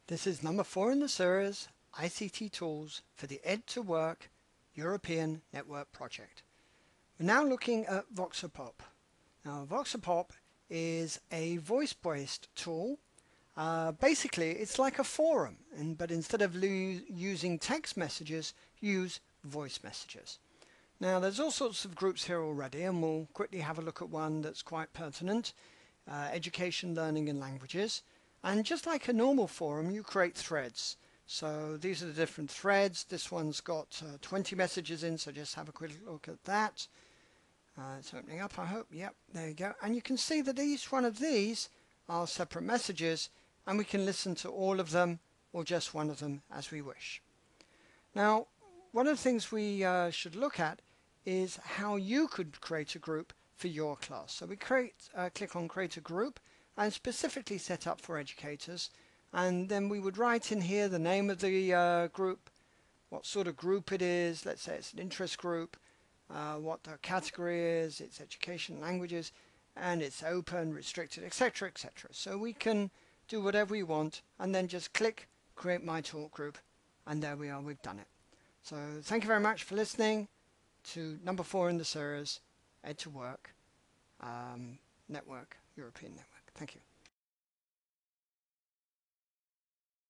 This is number 4 in the series, ICT Tools for the Ed2Work European Network Project. We're now looking at Voxerpop. Now Voxerpop is a voice-based tool. Basically it's like a forum, but instead of using text messages, use voice messages. Now there's all sorts of groups here already, and we'll quickly have a look at one that's quite pertinent. Education, learning and languages. And just like a normal forum, you create threads. So these are the different threads. This one's got 20 messages in, so just have a quick look at that. It's opening up, I hope. Yep, there you go. And you can see that each one of these are separate messages, and we can listen to all of them or just one of them as we wish. Now, one of the things we should look at is how you could create a group for your class. So we click on create a group, and specifically set up for educators, and then we would write in here the name of the group, what sort of group it is. Let's say it's an interest group, what the category is, it's education, languages, and it's open, restricted, etc., etc. So we can do whatever we want and then just click create my talk group, and there we are, we've done it. So thank you very much for listening to number 4 in the series, Ed2Work Network, European Network. Thank you.